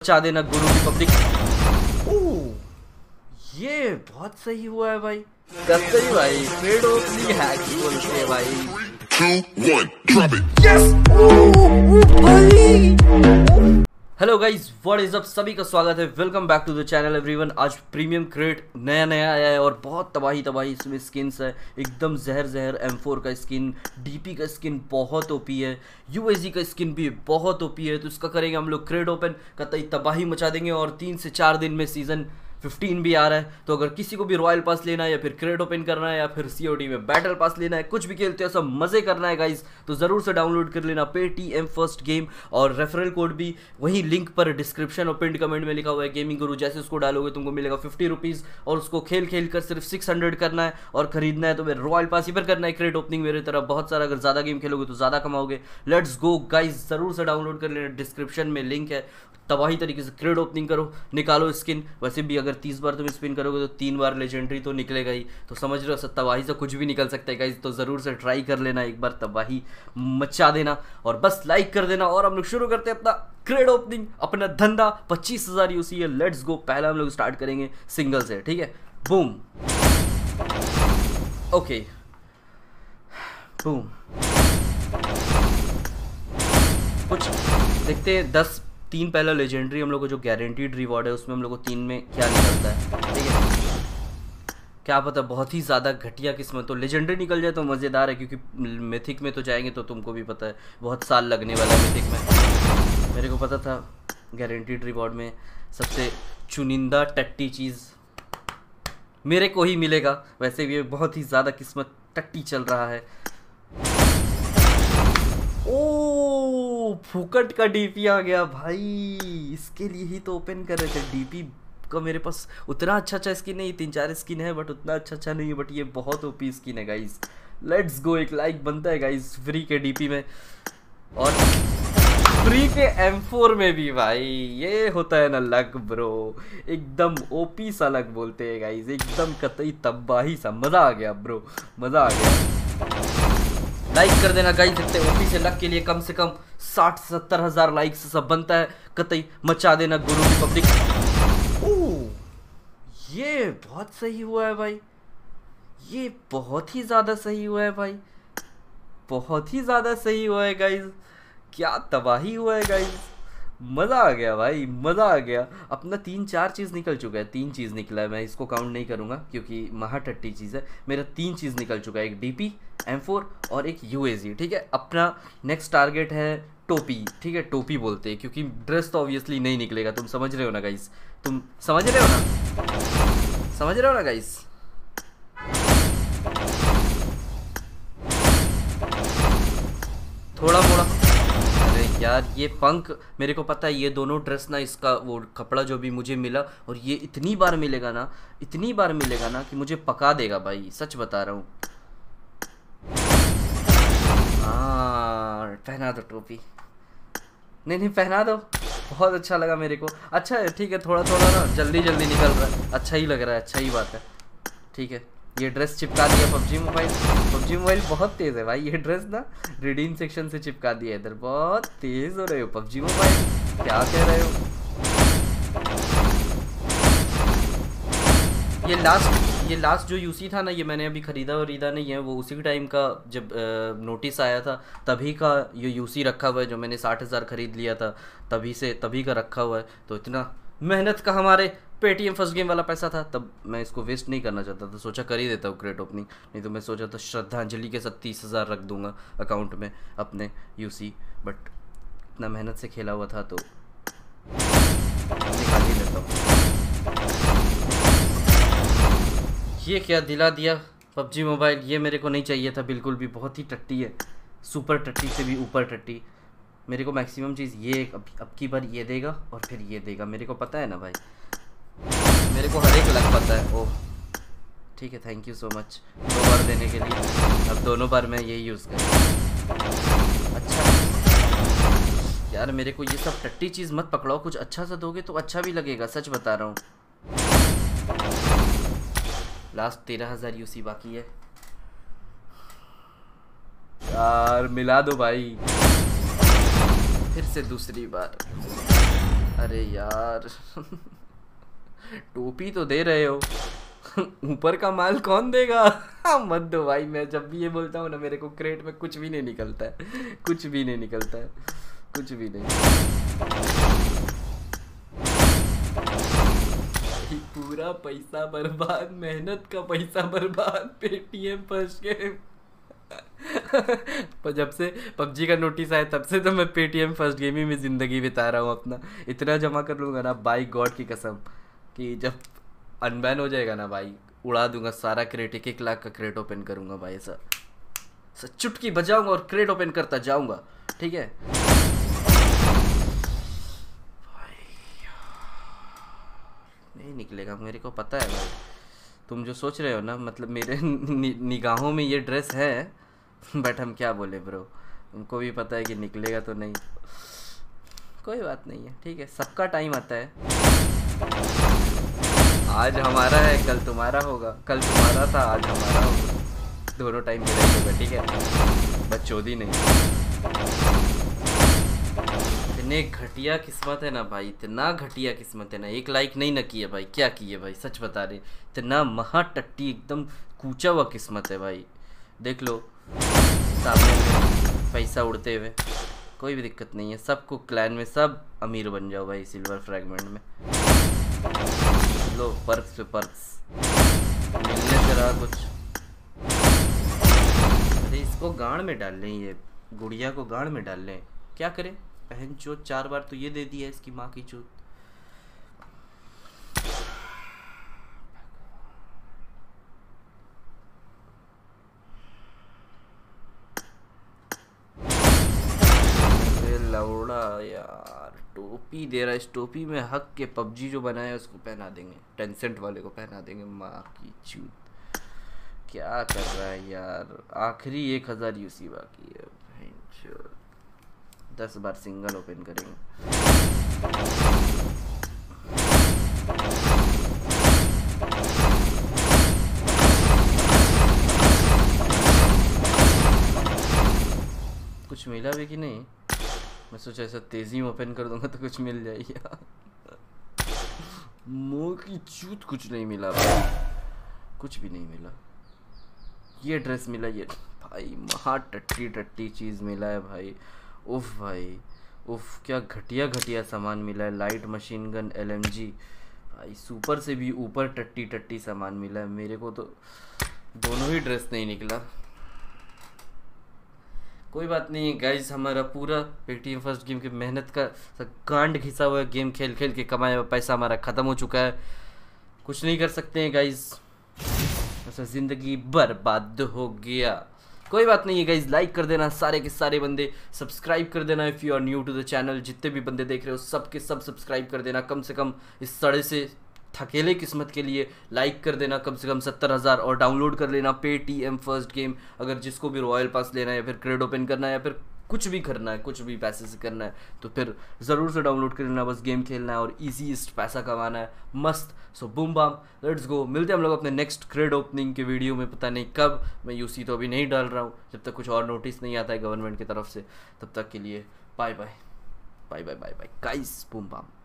बचा देना गुरु की पब्लिक। ये बहुत सही हुआ है भाई, कसई भाई, पेड ओपनिंग हैक बोलते हैं भाई। 2, 1, drop it। Yes! Hello guys, what is up, सभी का स्वागत है, welcome back to the channel everyone. आज प्रीमियम क्रेट नया आया है और बहुत तबाही इसमें स्किन्स है, एकदम जहर M4 का स्किन, डीपी का स्किन बहुत ओपी है, यूएजी का स्किन भी बहुत ओपी है। तो इसका करेंगे हम लोग क्रेट ओपन, कतई तबाही मचा देंगे। और 3 से 4 दिन में सीजन 15 भी आ रहा है। तो अगर किसी को भी रॉयल पास लेना है या फिर क्रेट ओपन करना है या फिर सीओडी में बैटल पास लेना है, कुछ भी खेलते हो सब मजे करना है गाइज, तो जरूर से डाउनलोड कर लेना पेटीएम फर्स्ट गेम। और रेफरल कोड भी वही लिंक पर डिस्क्रिप्शन और पिंड कमेंट में लिखा हुआ है, गेमिंग गुरु। जैसे उसको डालोगे तुमको मिलेगा 50 रुपीज़ और उसको खेल कर सिर्फ 600 करना है। और खरीदना है तो फिर रॉयल पास ही पर करना है, क्रेट ओपनिंग मेरे तरह बहुत सारा। अगर ज़्यादा गेम खेलोगे तो ज़्यादा कमाओगे। लेट्स गो गाइज, जरूर से डाउनलोड कर लेना, डिस्क्रिप्शन में लिंक है। तबाही तरीके से क्रेट ओपनिंग करो, निकालो स्किन। वैसे भी अगर 30 बार तुम स्पिन करोगे तो 3 बार लेजेंडरी तो निकलेगा ही। तो समझ रहे हो, तबाही से कुछ भी निकल सकता है गाइस। तो ज़रूर से ट्राई कर लेना, एक बार तबाही मचा देना और बस लाइक कर देना। और हम लोग शुरू करते हैं अपना क्रेट ओपनिंग, अपना धंधा। 25,000 यूसी है, लेट्स गो। पहला हम लोग स्टार्ट करेंगे सिंगल से, ठीक है। Boom, okay, boom. कुछ देखते हैं, 3 पहला लेजेंडरी हम लोग को जो गारंटीड रिवॉर्ड है उसमें हम लोग को 3 में क्या निकलता है, ठीक है। क्या पता, बहुत ही ज़्यादा घटिया किस्मत। तो लेजेंडरी निकल जाए तो मज़ेदार है, क्योंकि मिथिक में तो जाएंगे तो तुमको भी पता है बहुत साल लगने वाला है मिथिक में। मेरे को पता था गारंटीड रिवॉर्ड में सबसे चुनिंदा टट्टी चीज़ मेरे को ही मिलेगा। वैसे भी बहुत ही ज़्यादा किस्मत टट्टी चल रहा है। ओ, फुकट का डीपी आ गया भाई, इसके लिए ही तो ओपन कर रहे थे। डीपी का मेरे पास उतना अच्छा स्किन नहीं, 3-4 स्किन है बट उतना अच्छा नहीं है। बट ये बहुत ओपी स्किन है गाइस। लेट्स गो, एक लाइक बनता है गाइस फ्री के डीपी में और फ्री के M4 में भी भाई। ये होता है ना लक ब्रो, एकदम ओपी सा लक बोलते हैं गाइस, एकदम कतई तबाही सा। मज़ा आ गया ब्रो, मज़ा आ गया। लाइक कर देना गाइस, इतने ओपी से लक के लिए कम से कम 60-70 हज़ार लाइक से सब बनता है। कतई मचा देना गुरु की पब्लिक। ये बहुत सही हुआ है भाई, ये बहुत ही ज़्यादा सही हुआ है भाई, बहुत ही ज़्यादा सही हुआ है गाइस। क्या तबाही हुआ है गाइस, मज़ा आ गया भाई, मज़ा आ गया। अपना 3-4 चीज़ निकल चुका है, 3 चीज़ निकला है। मैं इसको काउंट नहीं करूँगा क्योंकि महा टट्टी चीज़ है। मेरा 3 चीज़ निकल चुका है, एक डीपी, M4 और एक यूएजी, ठीक है। अपना नेक्स्ट टारगेट है टोपी, ठीक है। टोपी बोलते हैं क्योंकि ड्रेस तो ऑब्वियसली नहीं निकलेगा। तुम समझ रहे हो ना गाइस, तुम समझ रहे हो ना, समझ रहे हो ना गाइस। थोड़ा मोड़ा, यार ये पंख, मेरे को पता है ये दोनों ड्रेस ना, इसका वो कपड़ा जो भी मुझे मिला, और ये इतनी बार मिलेगा ना, इतनी बार मिलेगा ना कि मुझे पका देगा भाई, सच बता रहा हूँ। हाँ, पहना दो टोपी, नहीं पहना दो, बहुत अच्छा लगा मेरे को। अच्छा है, ठीक है, थोड़ा ना जल्दी निकल रहा है, अच्छा ही लग रहा है, अच्छा ही बात है, ठीक है। ये ड्रेस चिपका दिया पबजी मोबाइल बहुत तेज़ है भाई। ये ड्रेस ना रिडीम सेक्शन से चिपका दिया इधर, बहुत तेज़ हो रहे हो पबजी मोबाइल, क्या कह रहे हो। ये लास्ट जो यूसी था ना, ये मैंने अभी ख़रीदा नहीं है, वो उसी टाइम का जब नोटिस आया था तभी का ये यूसी रखा हुआ है, जो मैंने 60,000 ख़रीद लिया था तभी का रखा हुआ है। तो इतना मेहनत का हमारे पेटीएम फर्स्ट गेम वाला पैसा था, तब मैं इसको वेस्ट नहीं करना चाहता था, सोचा कर ही देता हूँ क्रेट ओपनिंग। नहीं तो मैं सोचा था श्रद्धांजलि के साथ 30,000 रख दूंगा अकाउंट में अपने यूसी, बट इतना मेहनत से खेला हुआ था तो निकाल ही लेता हूँ। ये क्या दिला दिया पबजी मोबाइल, ये मेरे को नहीं चाहिए था बिल्कुल भी, बहुत ही टट्टी है, सुपर टट्टी से भी ऊपर टट्टी। मेरे को मैक्सिमम चीज़ ये अब की बार ये देगा और फिर ये देगा, मेरे को पता है ना भाई, मेरे को हर एक लग पता है। ओह ठीक है, थैंक यू सो मच 2 बार देने के लिए। अब दोनों बार मैं यही यूज़ करूँ। अच्छा यार, मेरे को ये सब टट्टी चीज़ मत पकड़ाओ, कुछ अच्छा सा दोगे तो अच्छा भी लगेगा, सच बता रहा हूँ। लास्ट 13,000 यूसी बाकी है यार, मिला दो भाई फिर से दूसरी बार। अरे यार टोपी तो दे रहे हो, ऊपर का माल कौन देगा? मत दो भाई, मैं जब भी ये बोलता हूँ ना मेरे को क्रेट में कुछ भी नहीं निकलता है, कुछ भी नहीं निकलता है, कुछ भी नहीं। पूरा पैसा बर्बाद, मेहनत का पैसा बर्बाद, पेटीएम फंस गए। पर जब से पबजी का नोटिस आया तब से तो मैं पेटीएम फर्स्ट गेम ही में ज़िंदगी बिता रहा हूँ अपना। इतना जमा कर लूँगा ना बाई गॉड की कसम कि जब अनबैन हो जाएगा ना भाई, उड़ा दूंगा सारा क्रेट, 1-1 लाख का क्रेट ओपन करूँगा भाई। ऐसा चुटकी बजाऊंगा और क्रेट ओपन करता जाऊँगा, ठीक है। नहीं निकलेगा मेरे को पता है भाई, तुम जो सोच रहे हो ना, मतलब मेरे निगाहों में ये ड्रेस है, बट हम क्या बोले ब्रो, तुमको भी पता है कि निकलेगा तो नहीं। कोई बात नहीं है, ठीक है, सबका टाइम आता है। आज हमारा है, कल तुम्हारा होगा, कल तुम्हारा था आज हमारा होगा, दोनों टाइम मेरा ही होगा, ठीक है। बच्चोदी नहीं। इतने घटिया किस्मत है ना भाई, इतना घटिया किस्मत है ना। 1 लाइक नहीं ना किए भाई, क्या किए भाई, सच बता रहे। इतना महा टट्टी एकदम कूचा हुआ किस्मत है भाई। देख लो सामने में पैसा उड़ते हुए, कोई भी दिक्कत नहीं है। सबको क्लैन में सब अमीर बन जाओ भाई सिल्वर फ्रैगमेंट में। लो पर्क्स पे पर्क्स मिलने से रहा कुछ। अरे इसको गाड़ में डाल लें, ये गुड़िया को गाड़ में डाल लें, क्या करें। बहन चोत 4 बार तो ये दे दिया इसकी माँ की चोत। लौड़ा यार टोपी दे रहा है, इस टोपी में हक के पबजी जो बनाया है उसको पहना देंगे, टेंसेंट वाले को पहना देंगे। माँ की चूत क्या कर रहा है यार। आखिरी 1000 यूसी बाकी है, 10 बार सिंगल ओपन करेंगे। कुछ मिला भी कि नहीं, मैं सोचा ऐसा तेजी में ओपन कर दूंगा तो कुछ मिल जाएगा। मुंह की चूत कुछ नहीं मिला भाई, कुछ भी नहीं मिला। ये ड्रेस मिला, ये भाई महा टट्टी टट्टी चीज़ मिला है भाई। उफ भाई उफ, क्या घटिया घटिया सामान मिला है। लाइट मशीन गन LMG भाई, सुपर से भी ऊपर टट्टी टट्टी सामान मिला है मेरे को। तो दोनों ही ड्रेस नहीं निकला। कोई बात नहीं है गाइज, हमारा पूरा पेटीएम फर्स्ट गेम की मेहनत का गांड घिसा हुआ गेम खेल खेल के कमाया हुआ पैसा हमारा ख़त्म हो चुका है। कुछ नहीं कर सकते हैं गाइज, ऐसा ज़िंदगी बर्बाद हो गया। कोई बात नहीं है गाइज, लाइक कर देना सारे के सारे बंदे, सब्सक्राइब कर देना if you are new to the channel. जितने भी बंदे देख रहे हो सब के सब सब्सक्राइब कर देना। कम से कम इस सड़े से थकेले किस्मत के लिए लाइक कर देना कम से कम 70,000, और डाउनलोड कर लेना पेटीएम फर्स्ट गेम। अगर जिसको भी रॉयल पास लेना है या फिर क्रेड ओपन करना है या फिर कुछ भी करना है, कुछ भी पैसे से करना है, तो फिर ज़रूर से डाउनलोड कर लेना। बस गेम खेलना है और ईजीएस्ट पैसा कमाना है, मस्त। So boom bam, let's go. मिलते हैं हम लोग अपने नेक्स्ट क्रेड ओपनिंग के वीडियो में, पता नहीं कब। मैं यूसी तो अभी नहीं डाल रहा हूँ जब तक कुछ और नोटिस नहीं आता है गवर्नमेंट की तरफ से। तब तक के लिए bye bye bye bye bye bye guys, boom balm.